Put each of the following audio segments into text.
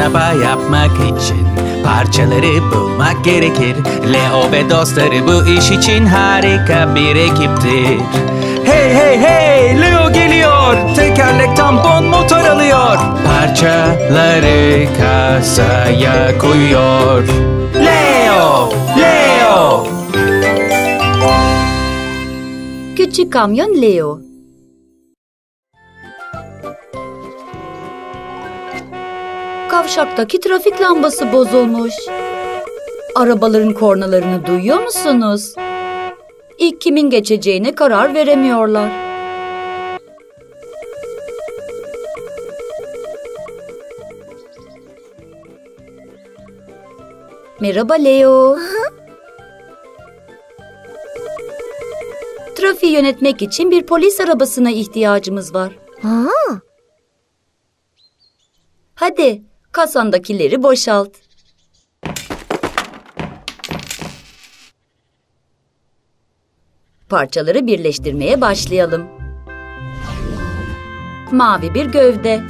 araba yapmak için parçaları bulmak gerekir. Leo ve dostları bu iş için harika bir ekiptir. Hey hey hey, Leo geliyor. Tekerlek, tampon, motor alıyor. Parçaları kasaya koyuyor. Leo, Leo. Küçük kamyon Leo. Kavşaktaki trafik lambası bozulmuş. Arabaların kornalarını duyuyor musunuz? İlk kimin geçeceğine karar veremiyorlar. Merhaba Leo. Trafiği yönetmek için bir polis arabasına ihtiyacımız var. Hadi kasandakileri boşalt. Parçaları birleştirmeye başlayalım. Mavi bir gövde.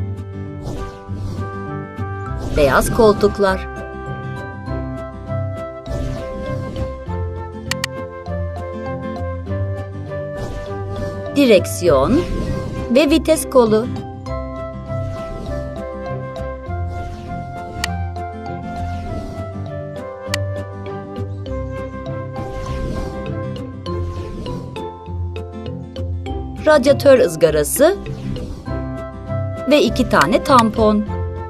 Beyaz koltuklar. Direksiyon ve vites kolu. Radyatör ızgarası ve 2 tane tampon.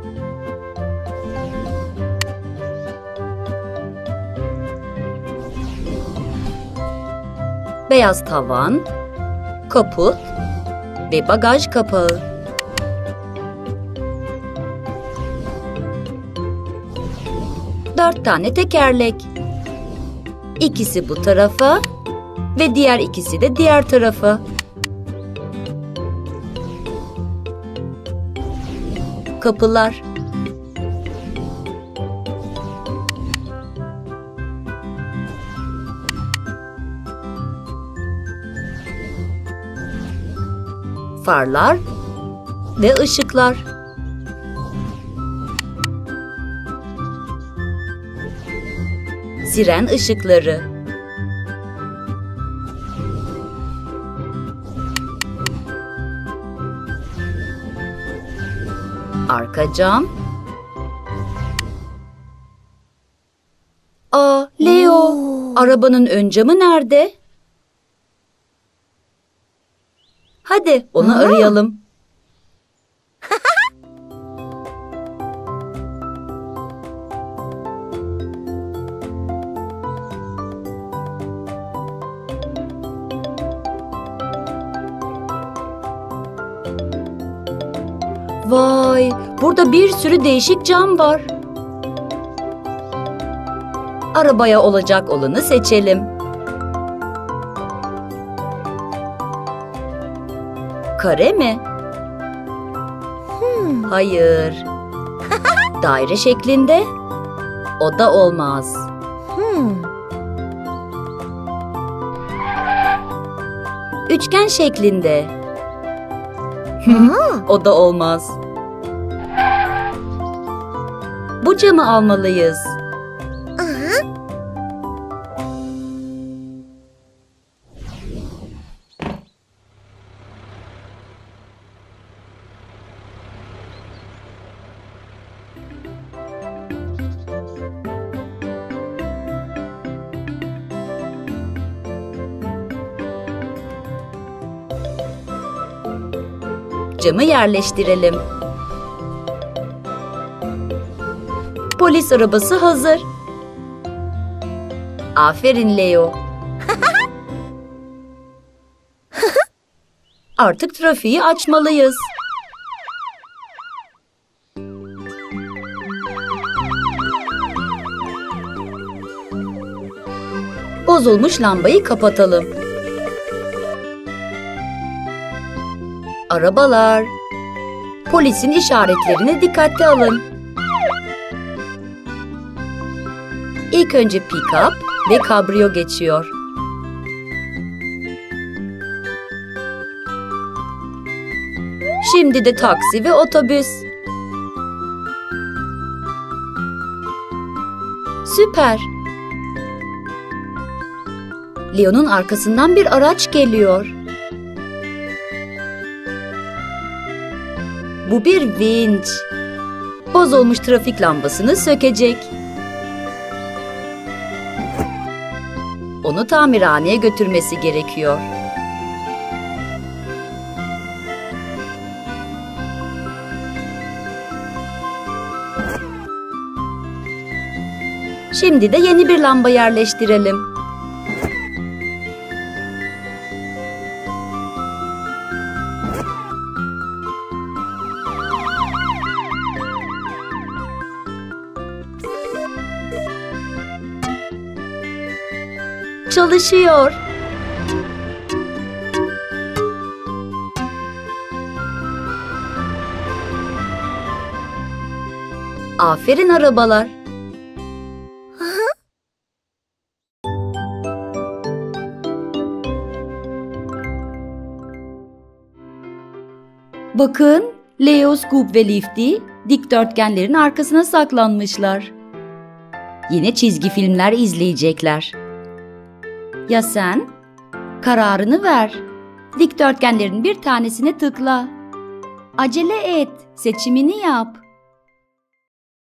Beyaz tavan, kaput ve bagaj kapağı. Dört tane tekerlek. İkisi bu tarafa ve diğer ikisi de diğer tarafa. Kapılar. Farlar ve ışıklar. Siren ışıkları. Arka cam. Leo, arabanın ön camı nerede? Hadi onu arayalım. Vay, burada bir sürü değişik cam var. Arabaya olacak olanı seçelim. Kare mi? Hayır. Daire şeklinde? O da olmaz. Üçgen şeklinde? O da olmaz. Bu camı almalıyız. Camı yerleştirelim. Polis arabası hazır. Aferin Leo. Artık trafiği açmalıyız. Bozulmuş lambayı kapatalım. Arabalar, polisin işaretlerini dikkate alın. İlk önce pick-up ve kabrio geçiyor. Şimdi de taksi ve otobüs. Süper. Leo'nun arkasından bir araç geliyor. Bu bir vinç. Bozulmuş trafik lambasını sökecek. Onu tamirhaneye götürmesi gerekiyor. Şimdi de yeni bir lamba yerleştirelim. Çalışıyor. Aferin arabalar. Bakın, Leo, Scoop ve Lifty dikdörtgenlerin arkasına saklanmışlar. Yine çizgi filmler izleyecekler. Ya sen? Kararını ver. Dikdörtgenlerin bir tanesine tıkla. Acele et, seçimini yap.